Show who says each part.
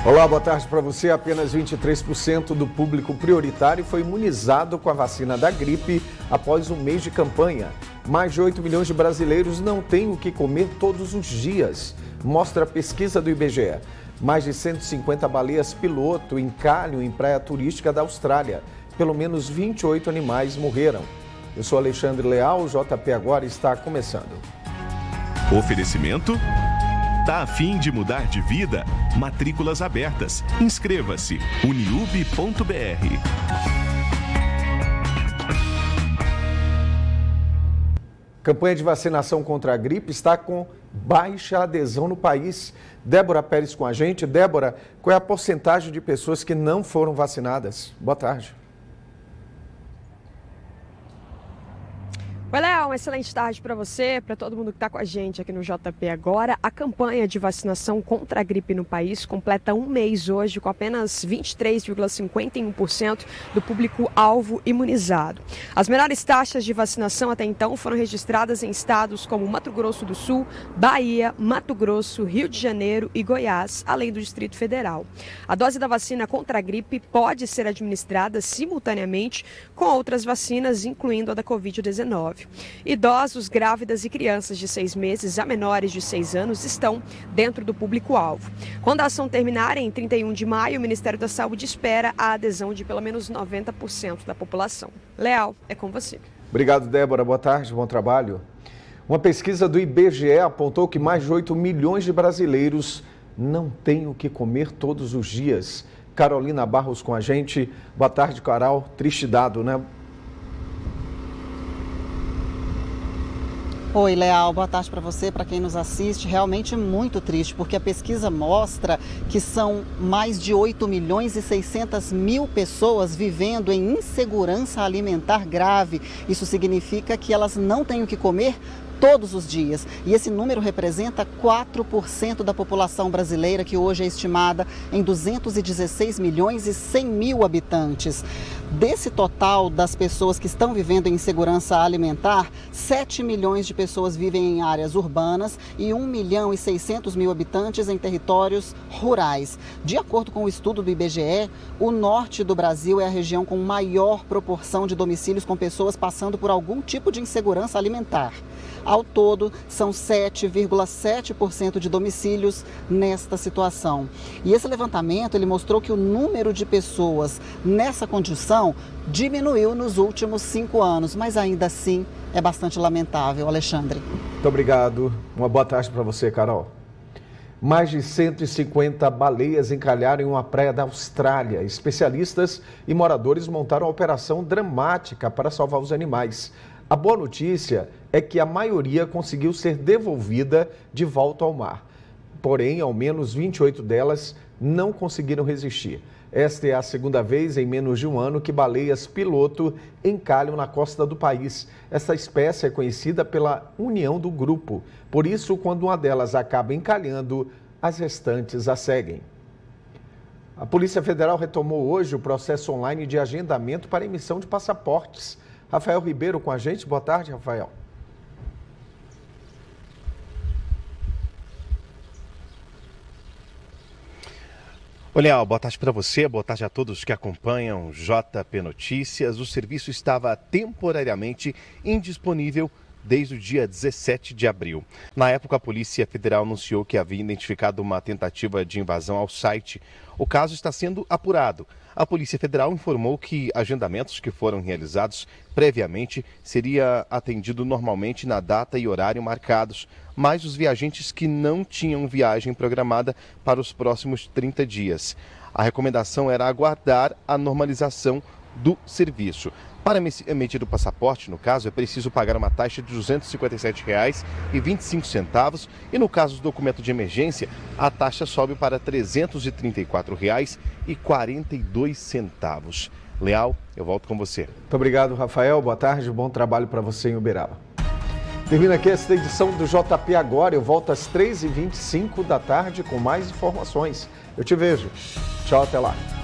Speaker 1: Olá, boa tarde para você. Apenas 23% do público prioritário foi imunizado com a vacina da gripe após um mês de campanha. Mais de 8 milhões de brasileiros não têm o que comer todos os dias, mostra a pesquisa do IBGE. Mais de 150 baleias piloto encalham em praia turística da Austrália. Pelo menos 28 animais morreram. Eu sou Alexandre Leal, o JP Agora está começando.
Speaker 2: Oferecimento? Tá a fim de mudar de vida? Matrículas abertas. Inscreva-se. uniub.br.
Speaker 1: Campanha de vacinação contra a gripe está com baixa adesão no país. Débora Pérez com a gente. Débora, qual é a porcentagem de pessoas que não foram vacinadas? Boa tarde.
Speaker 3: Oi, Léo, uma excelente tarde para você, para todo mundo que está com a gente aqui no JP Agora. A campanha de vacinação contra a gripe no país completa um mês hoje, com apenas 23,51% do público-alvo imunizado. As menores taxas de vacinação até então foram registradas em estados como Mato Grosso do Sul, Bahia, Mato Grosso, Rio de Janeiro e Goiás, além do Distrito Federal. A dose da vacina contra a gripe pode ser administrada simultaneamente com outras vacinas, incluindo a da Covid-19. Idosos, grávidas e crianças de 6 meses a menores de 6 anos estão dentro do público-alvo. Quando a ação terminar em 31 de maio, o Ministério da Saúde espera a adesão de pelo menos 90% da população. Leal, é com você.
Speaker 1: Obrigado, Débora. Boa tarde, bom trabalho. Uma pesquisa do IBGE apontou que mais de 8 milhões de brasileiros não têm o que comer todos os dias. Carolina Barros com a gente. Boa tarde, Carol. Triste dado, né?
Speaker 4: Oi, Leal, boa tarde para você, para quem nos assiste. Realmente muito triste, porque a pesquisa mostra que são mais de 8 milhões e 600 mil pessoas vivendo em insegurança alimentar grave. Isso significa que elas não têm o que comer todos os dias. E esse número representa 4% da população brasileira, que hoje é estimada em 216 milhões e 100 mil habitantes. Desse total das pessoas que estão vivendo em insegurança alimentar, 7 milhões de pessoas vivem em áreas urbanas e 1 milhão e 600 mil habitantes em territórios rurais. De acordo com o estudo do IBGE, o norte do Brasil é a região com maior proporção de domicílios com pessoas passando por algum tipo de insegurança alimentar. Ao todo, são 7,7% de domicílios nesta situação. E esse levantamento ele mostrou que o número de pessoas nessa condição diminuiu nos últimos 5 anos, mas ainda assim é bastante lamentável, Alexandre.
Speaker 1: Muito obrigado. Uma boa tarde para você, Carol. Mais de 150 baleias encalharam em uma praia da Austrália. Especialistas e moradores montaram uma operação dramática para salvar os animais. A boa notícia é que a maioria conseguiu ser devolvida de volta ao mar. Porém, ao menos 28 delas não conseguiram resistir. Esta é a segunda vez em menos de um ano que baleias piloto encalham na costa do país. Essa espécie é conhecida pela união do grupo. Por isso, quando uma delas acaba encalhando, as restantes a seguem. A Polícia Federal retomou hoje o processo online de agendamento para emissão de passaportes. Rafael Ribeiro com a gente. Boa tarde, Rafael.
Speaker 5: Oi, Leal, boa tarde para você, boa tarde a todos que acompanham JP Notícias. O serviço estava temporariamente indisponível desde o dia 17 de abril. Na época, a Polícia Federal anunciou que havia identificado uma tentativa de invasão ao site. O caso está sendo apurado. A Polícia Federal informou que agendamentos que foram realizados previamente seria atendido normalmente na data e horário marcados, mas os viajantes que não tinham viagem programada para os próximos 30 dias. A recomendação era aguardar a normalização do serviço. Para emitir o passaporte, no caso, é preciso pagar uma taxa de R$ 257,25 e, no caso do documento de emergência, a taxa sobe para R$ 334,42. Leal, eu volto com você.
Speaker 1: Muito obrigado, Rafael. Boa tarde, bom trabalho para você em Uberaba. Termina aqui esta edição do JP Agora. Eu volto às 3h25 da tarde com mais informações. Eu te vejo. Tchau, até lá.